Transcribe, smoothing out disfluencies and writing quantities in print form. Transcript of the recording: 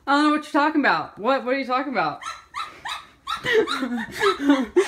I don't know what you're talking about. What are you talking about?